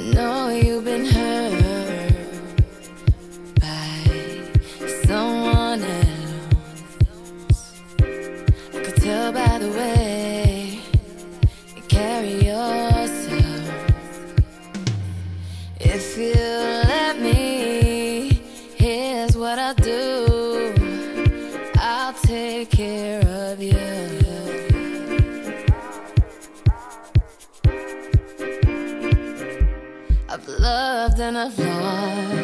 know you've been hurt by someone else. I could tell by the way you carry yourself. If you let me, here's what I'll do. I'll take care of you. I've loved and I've lost.